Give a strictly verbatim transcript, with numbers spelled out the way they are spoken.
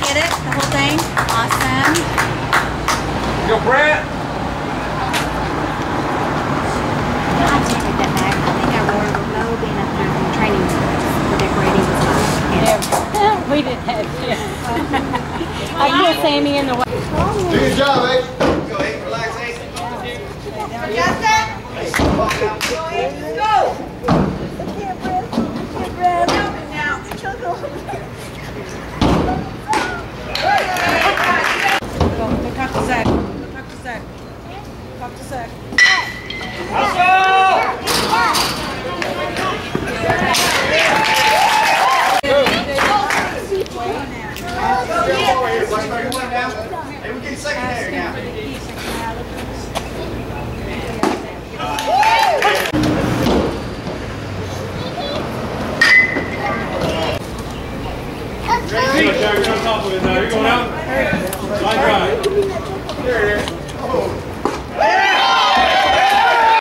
get it? The whole thing? Awesome. Go, Bret. I take that back. I think I wore a low being up there in training for decorating and stuff. Yeah, we didn't have it. I put Sammy in the way. Do your job, eh? Go ahead, relax, eh? Got that? Go ahead, let's go. Talk to Zach. Talk to Zach. Talk to Zach. Hey, we're getting secondary now. You're on top of it now. You're going out.